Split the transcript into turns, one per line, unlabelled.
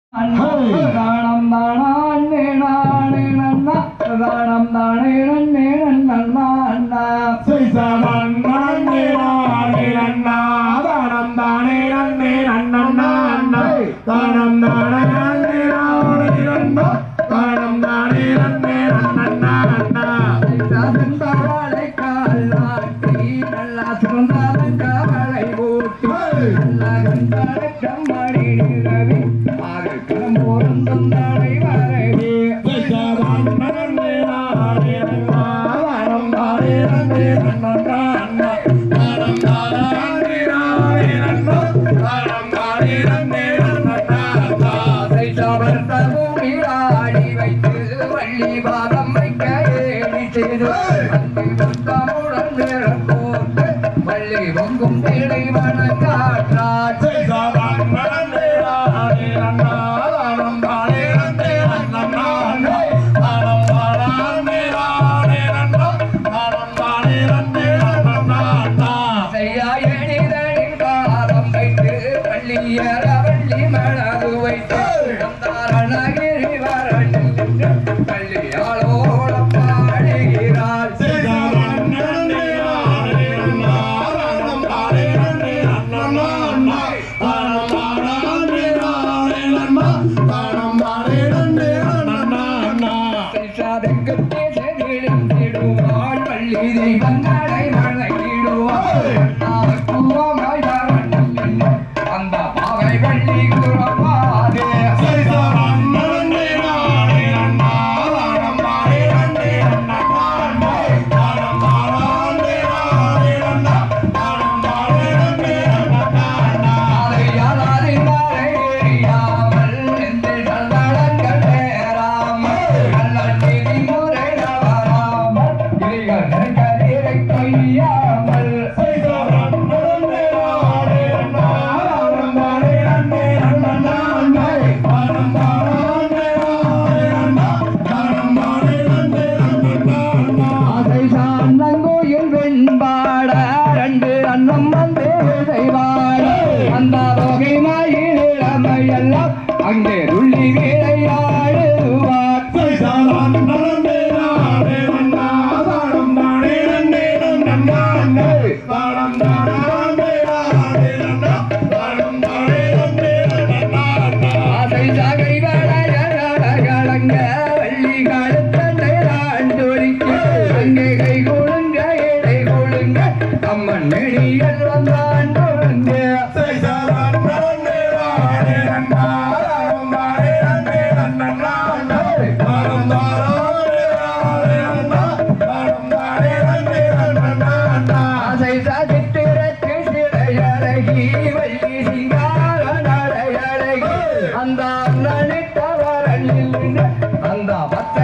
தானம் தானே நானே நன்னா தானம் தானே நன்னே நன்னா அண்ணா
சைசவன் நானே நானே நன்னா தானம் தானே நன்னே நன்னா அண்ணா தானம் தானே நன்னே நானே நன்னா தானம் தானே நன்னே நன்னா அண்ணா
சைசவன் காலாட்டி நல்லா சுந்தரன் காலை ஓட்டி நல்லா கண்டாட கம்மாடி நிறவி ஆறு கடம்போரும் தந்தாளை வரவே
சைசவன் நானே நானே நன்னா தானம் தானே நன்னே நன்னா அண்ணா தானம் தானே நானே நன்னா தானம் தானே நன்னே நன்னா அண்ணா
சைசவன் தகுமிடாடி வைத்து வள்ளி பாதம் வைக்க ஏடி செய்து தமிழன் நேரம் போட்டு வள்ளி பொங்கும் தேடை வணங்காற்றாட்
சைசவன் நானே நானே நன்னா தானம் தானே நன்னே நன்னா அண்ணா தானம் தானே நானே நன்னா தானம் தானே நன்னே நன்னா அண்ணா
செய்யா எணிதனின் பாதம் வைத்து வள்ளியர வள்ளி மனது வைத்து தாரணகிரி வரணில் நின்று வள்ளியாளோட பாடுகிறாள்
சைசவன் நானே நானே நன்னா தானம் தானே நன்னே நன்னா அண்ணா தானம் தானே நானே நன்னா தானம் தானே நன்னே நன்னா அண்ணா
சாதகத்தே செதிடுவாள் வள்ளி தெய்வங்களை வணங்கிடுவாள் கூவமாய் வரணில் நின்று அந்த பாவை வள்ளி குறவாதே
சைசவன் நானே நானே நன்னா தானம் தானே நன்னே நன்னா அண்ணா தானம் தானே நானே நன்னா தானம் தானே நன்னே நன்னா அண்ணா சைசவன் நானே நானே நன்னா தானம் தானே நன்னே நன்னா அண்ணா தானம் தானே நானே நன்னா தானம் தானே நன்னே நன்னா அண்ணா
நங்கோயில் வெண்பாட ரெண்டு அன்னம் வந்து செய்வாட அந்த தொகை மயிலமையெல்லாம் அங்கே துள்ளி விளையாடுவார்
சைசவன் நானே நானே நன்னா தானம் தானே நன்னே நன்னா அண்ணா தானம் தானே நானே நன்னா தானம் தானே நன்னே நன்னா அண்ணா
அதை சகை வளையழகலங்க வள்ளி கழுத்தண்டை ஆண்டோரிக்கு அங்கே கை கொடுங்க இடை கொடுங்க அம்மன் மெடியல் வந்தான் கொடுங்க
சைசவன் நானே நானே நன்னா தானம் தானே நன்னே நன்னா அண்ணா தானம் தானே நானே நன்னா தானம் தானே நன்னே நன்னா அண்ணா
ஆசை சாதித்திரத்து சிறையழகி வள்ளி சிங்கார நடையழகி அந்த அண்ணனிட்ட வரணில் அந்த பத்த